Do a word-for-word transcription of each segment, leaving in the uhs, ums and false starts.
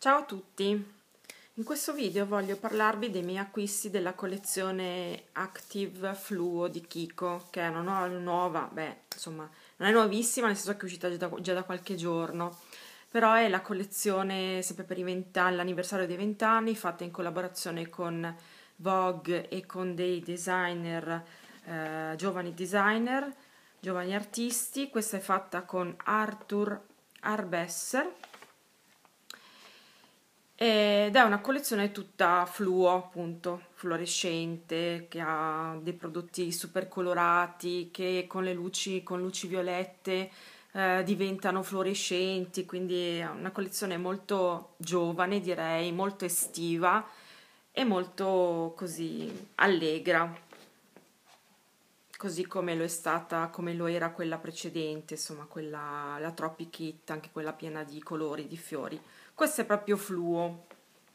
Ciao a tutti, in questo video voglio parlarvi dei miei acquisti della collezione Active Fluo di Kiko, che è una nuova, nuova, beh, insomma, non è nuovissima, nel senso che è uscita già da, già da qualche giorno, però è la collezione sempre per i l'anniversario dei venti anni, fatta in collaborazione con Vogue e con dei designer, eh, giovani designer, giovani artisti. Questa è fatta con Arthur Arbesser ed è una collezione tutta fluo, appunto, fluorescente, che ha dei prodotti super colorati che con le luci, con luci violette eh, diventano fluorescenti, quindi è una collezione molto giovane, direi, molto estiva e molto così allegra, così come lo è stata, come lo era quella precedente, insomma, quella, la Tropic It, anche quella piena di colori, di fiori. Questo è proprio fluo.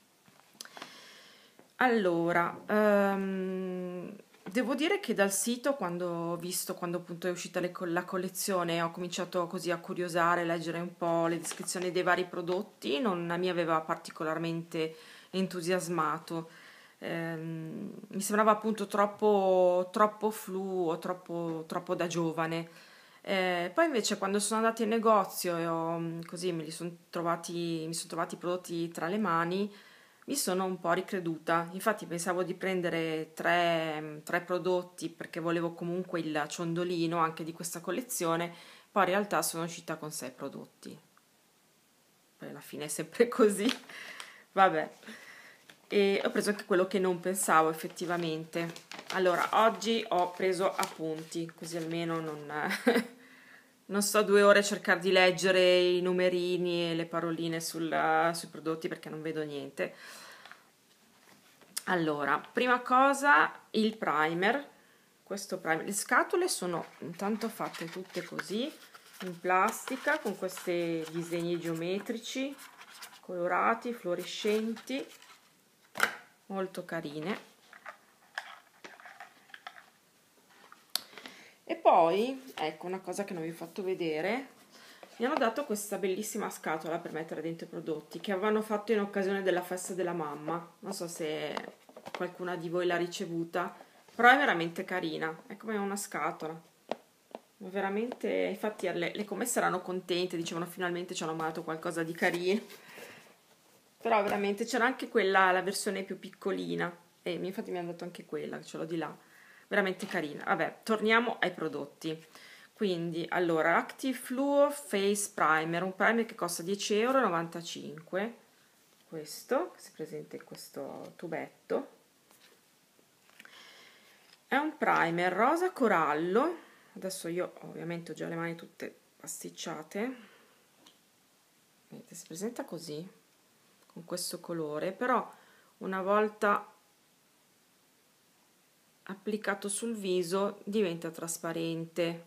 Allora, um, devo dire che dal sito, quando ho visto, quando appunto è uscita le, la collezione, ho cominciato così a curiosare, a leggere un po' le descrizioni dei vari prodotti, non mi aveva particolarmente entusiasmato. Um, mi sembrava appunto troppo, troppo fluo, troppo, troppo da giovane. Eh, poi invece quando sono andata in negozio e ho, così me li son trovati, mi sono trovati i prodotti tra le mani, mi sono un po' ricreduta. Infatti pensavo di prendere tre, tre prodotti perché volevo comunque il ciondolino anche di questa collezione, poi in realtà sono uscita con sei prodotti. Poi alla fine è sempre così. Vabbè. E ho preso anche quello che non pensavo effettivamente. Allora, oggi ho preso appunti, così almeno non, non sto due ore a cercare di leggere i numerini e le paroline sul, sui prodotti perché non vedo niente. Allora, prima cosa, il primer. Questo primer. Le scatole sono intanto fatte tutte così, in plastica, con questi disegni geometrici, colorati, fluorescenti, molto carine. E poi, ecco, una cosa che non vi ho fatto vedere, mi hanno dato questa bellissima scatola per mettere dentro i prodotti che avevano fatto in occasione della festa della mamma. Non so se qualcuna di voi l'ha ricevuta, però è veramente carina, è come una scatola. Veramente, infatti le, le commesse erano contente, dicevano finalmente ci hanno mandato qualcosa di carino. Però veramente c'era anche quella, la versione più piccolina, e infatti mi hanno dato anche quella, ce l'ho di là. Veramente carina. Vabbè, torniamo ai prodotti. Quindi, allora, Active Fluo Face Primer, un primer che costa dieci e novantacinque euro. Questo, che si presenta in questo tubetto. È un primer rosa corallo. Adesso io ovviamente ho già le mani tutte pasticciate. Vedete, si presenta così, con questo colore, però una volta applicato sul viso diventa trasparente.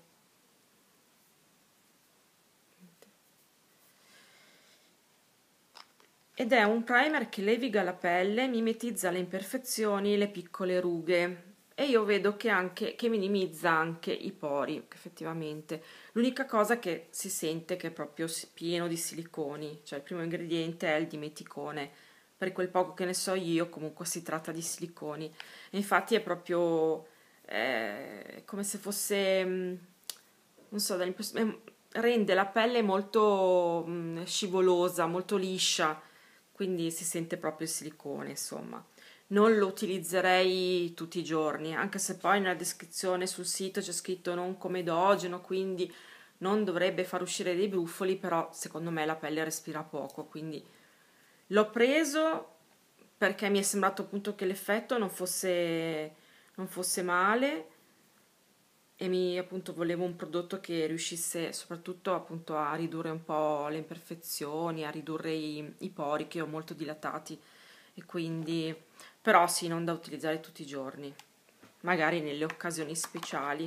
Ed è un primer che leviga la pelle, mimetizza le imperfezioni e le piccole rughe, e io vedo che anche che minimizza anche i pori, effettivamente. L'unica cosa che si sente che è proprio pieno di siliconi, cioè il primo ingrediente è il dimeticone. Per quel poco che ne so io, comunque si tratta di siliconi. E infatti è proprio eh, come se fosse, non so, rende la pelle molto mh, scivolosa, molto liscia, quindi si sente proprio il silicone, insomma. Non lo utilizzerei tutti i giorni, anche se poi nella descrizione sul sito c'è scritto non comedogeno, quindi non dovrebbe far uscire dei brufoli, però secondo me la pelle respira poco, quindi l'ho preso perché mi è sembrato appunto che l'effetto non fosse, non fosse male, e mi appunto volevo un prodotto che riuscisse soprattutto appunto a ridurre un po' le imperfezioni, a ridurre i, i pori che ho molto dilatati, e quindi però sì, non da utilizzare tutti i giorni, magari nelle occasioni speciali.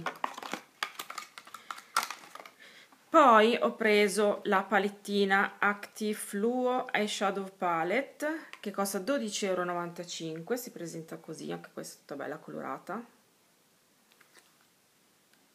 Poi ho preso la palettina Active Fluo Eyeshadow Palette che costa dodici e novantacinque euro, si presenta così, anche questa è tutta bella colorata.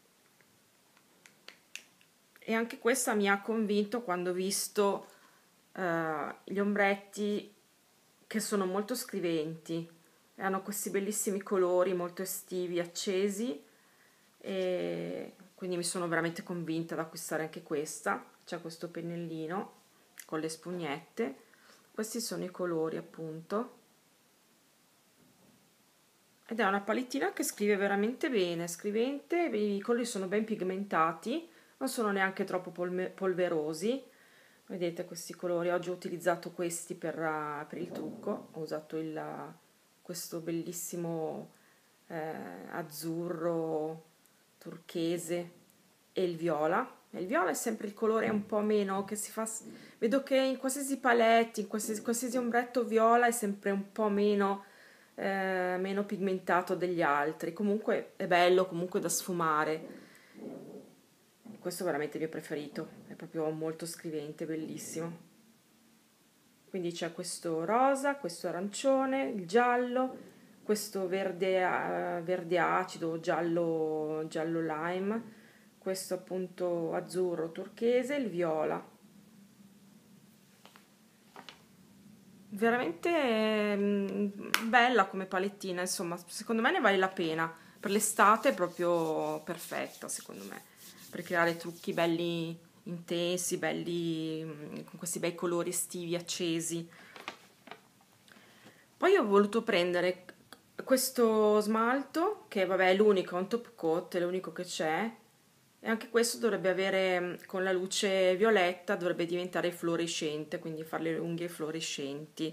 E anche questa mi ha convinto quando ho visto, eh, gli ombretti che sono molto scriventi, hanno questi bellissimi colori molto estivi, accesi, e quindi mi sono veramente convinta ad acquistare anche questa. C'è questo pennellino con le spugnette, questi sono i colori appunto, ed è una palettina che scrive veramente bene, scrivente, i colori sono ben pigmentati, non sono neanche troppo polverosi. Vedete questi colori, oggi ho utilizzato questi per, uh, per il trucco, ho usato il, questo bellissimo eh, azzurro turchese e il viola. Il viola è sempre il colore un po' meno che si fa, vedo che in qualsiasi palette, in qualsiasi, qualsiasi ombretto viola è sempre un po' meno, eh, meno pigmentato degli altri, comunque è bello comunque da sfumare. Questo è veramente il mio preferito, è proprio molto scrivente, bellissimo. Quindi c'è questo rosa, questo arancione, il giallo, questo verde, uh, verde acido, giallo, giallo lime, questo appunto azzurro turchese, il viola. Veramente mh, bella come palettina, insomma, secondo me ne vale la pena. Per l'estate è proprio perfetta, secondo me, per creare trucchi belli intensi, belli con questi bei colori estivi accesi. Poi ho voluto prendere questo smalto, che vabbè è l'unico, è un top coat, è l'unico che c'è, e anche questo dovrebbe avere, con la luce violetta, dovrebbe diventare fluorescente, quindi fare le unghie fluorescenti.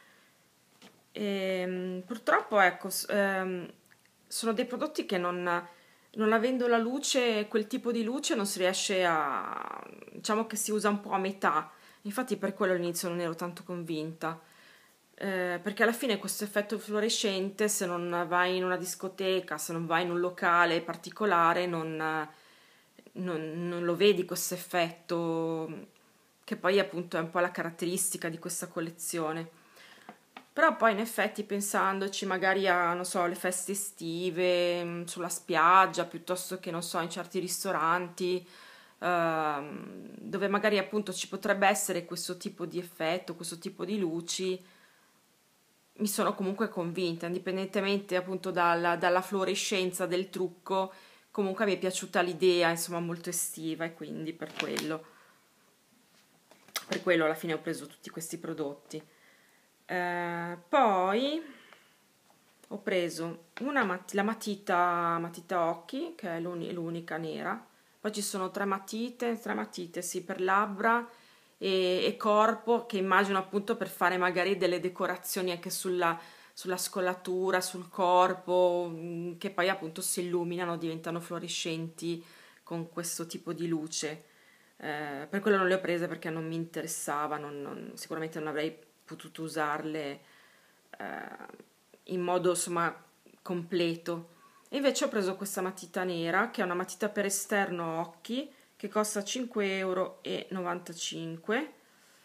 E, purtroppo, ecco, ehm, sono dei prodotti che non, non avendo la luce, quel tipo di luce non si riesce a, diciamo che si usa un po' a metà, infatti per quello all'inizio non ero tanto convinta, eh, perché alla fine questo effetto fluorescente, se non vai in una discoteca, se non vai in un locale particolare, non, non, non lo vedi questo effetto, che poi appunto è un po' la caratteristica di questa collezione. Però poi in effetti pensandoci magari a, non so, le feste estive, mh, sulla spiaggia, piuttosto che, non so, in certi ristoranti, ehm, dove magari appunto ci potrebbe essere questo tipo di effetto, questo tipo di luci, mi sono comunque convinta, indipendentemente appunto dalla, dalla fluorescenza del trucco, comunque mi è piaciuta l'idea, insomma, molto estiva, e quindi per quello, per quello alla fine ho preso tutti questi prodotti. Eh, poi ho preso una mat- la matita, matita occhi, che è l'uni- l'unica nera, poi ci sono tre matite, tre matite sì, per labbra e, e corpo, che immagino appunto per fare magari delle decorazioni anche sulla, sulla scollatura, sul corpo, mh, che poi appunto si illuminano, diventano fluorescenti con questo tipo di luce. Eh, per quello non le ho prese, perché non mi interessava, non- non- sicuramente non avrei potuto usarle eh, in modo insomma completo. E invece ho preso questa matita nera, che è una matita per esterno occhi, che costa cinque e novantacinque euro.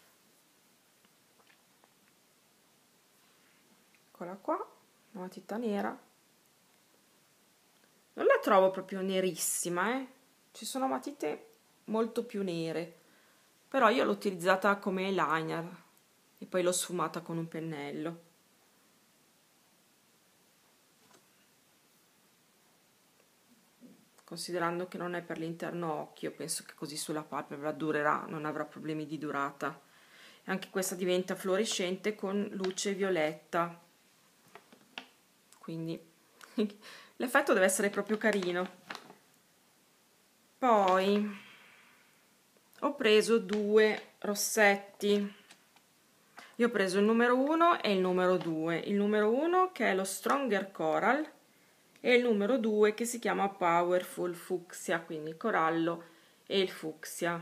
Eccola qua, una matita nera. Non la trovo proprio nerissima, eh. Ci sono matite molto più nere, però io l'ho utilizzata come eyeliner e poi l'ho sfumata con un pennello. Considerando che non è per l'interno occhio, penso che così sulla palpebra durerà, non avrà problemi di durata. E anche questa diventa fluorescente con luce violetta, quindi l'effetto deve essere proprio carino. Poi ho preso due rossetti. Io ho preso il numero uno e il numero due. Il numero uno, che è lo Stronger Coral, e il numero due, che si chiama Powerful Fucsia, quindi corallo e il fucsia.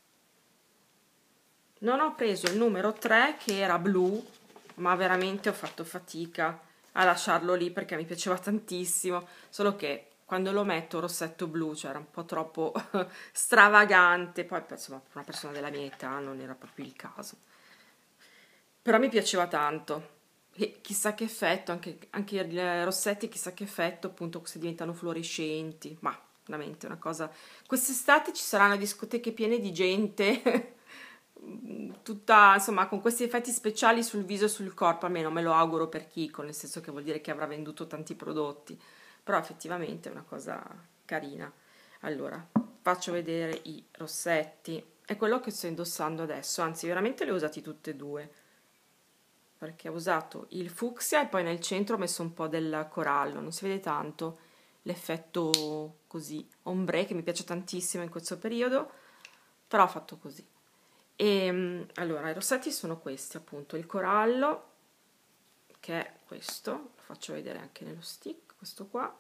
Non ho preso il numero tre, che era blu, ma veramente ho fatto fatica a lasciarlo lì perché mi piaceva tantissimo, solo che quando lo metto rossetto blu, cioè era un po' troppo stravagante, poi insomma per una persona della mia età non era proprio il caso. Però mi piaceva tanto. E chissà che effetto, anche, anche i rossetti, chissà che effetto, appunto, se diventano fluorescenti. Ma veramente una cosa. Quest'estate ci saranno discoteche piene di gente, tutta, insomma, con questi effetti speciali sul viso e sul corpo, almeno me lo auguro per Kiko, nel senso che vuol dire che avrà venduto tanti prodotti, però effettivamente è una cosa carina. Allora, faccio vedere i rossetti, è quello che sto indossando adesso, anzi veramente li ho usati tutti e due, perché ho usato il fucsia e poi nel centro ho messo un po' del corallo, non si vede tanto l'effetto così ombre che mi piace tantissimo in questo periodo, però ho fatto così. E allora i rossetti sono questi, appunto, il corallo, che è questo, lo faccio vedere anche nello stick, questo qua,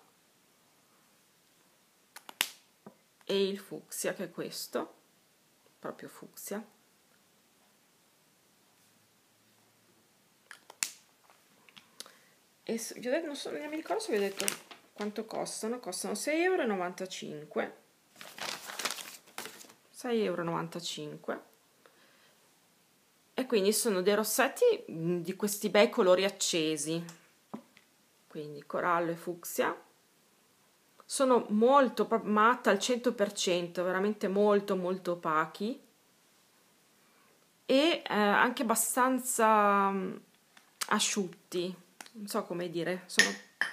e il fucsia, che è questo, proprio fucsia. E io non, so, non mi ricordo se vi ho detto quanto costano, costano sei e novantacinque euro, sei e novantacinque euro. E quindi sono dei rossetti di questi bei colori accesi, quindi corallo e fucsia. Sono molto matta al cento per cento, veramente molto molto opachi e eh, anche abbastanza um, asciutti, non so come dire, sono,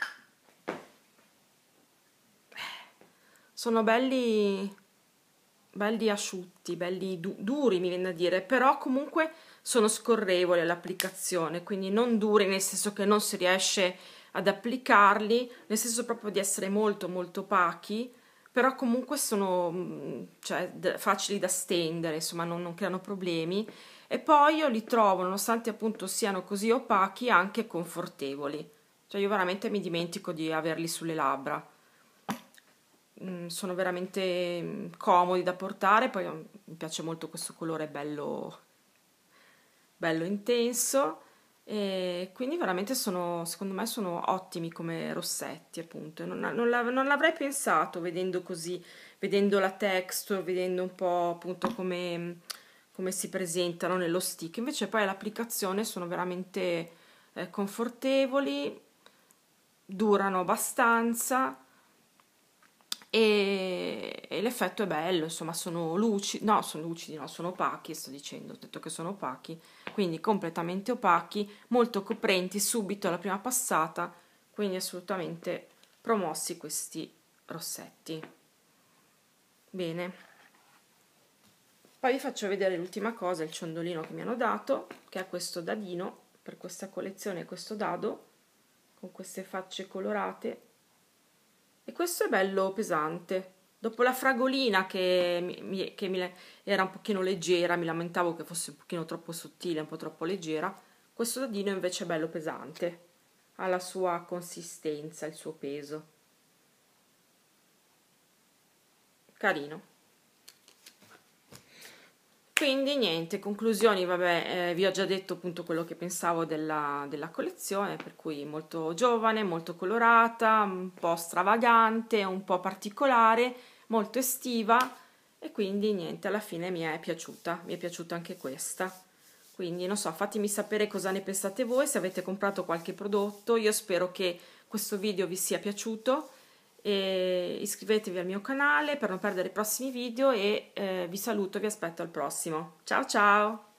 sono belli, belli asciutti, belli du duri mi viene da dire, però comunque sono scorrevoli all'applicazione, quindi non duri nel senso che non si riesce ad applicarli, nel senso proprio di essere molto molto opachi, però comunque sono, cioè, facili da stendere, insomma non, non creano problemi, e poi io li trovo, nonostante appunto siano così opachi, anche confortevoli, cioè io veramente mi dimentico di averli sulle labbra. Mm, sono veramente comodi da portare, poi mi piace molto questo colore bello bello intenso, e quindi veramente sono, secondo me sono ottimi come rossetti, appunto. Non, non, l'av non l'avrei pensato vedendo così, vedendo la texture, vedendo un po' appunto come, come si presentano nello stick, invece poi all'applicazione sono veramente eh, confortevoli, durano abbastanza e, e l'effetto è bello, insomma sono lucidi, no sono lucidi, no sono opachi, sto dicendo, ho detto che sono opachi, quindi completamente opachi, molto coprenti subito alla prima passata, quindi assolutamente promossi questi rossetti. Bene, poi vi faccio vedere l'ultima cosa, il ciondolino che mi hanno dato, che è questo dadino, per questa collezione, questo dado, con queste facce colorate. E questo è bello pesante. Dopo la fragolina che, mi, che mi era un pochino leggera, mi lamentavo che fosse un pochino troppo sottile, un po' troppo leggera, questo dadino invece è bello pesante, ha la sua consistenza, il suo peso. Carino. Quindi niente, conclusioni, vabbè, eh, vi ho già detto appunto quello che pensavo della, della collezione, per cui molto giovane, molto colorata, un po' stravagante, un po' particolare, molto estiva, e quindi niente, alla fine mi è piaciuta, mi è piaciuta anche questa. Quindi non so, fatemi sapere cosa ne pensate voi, se avete comprato qualche prodotto, io spero che questo video vi sia piaciuto. E iscrivetevi al mio canale per non perdere i prossimi video e eh, vi saluto, vi aspetto al prossimo. Ciao ciao!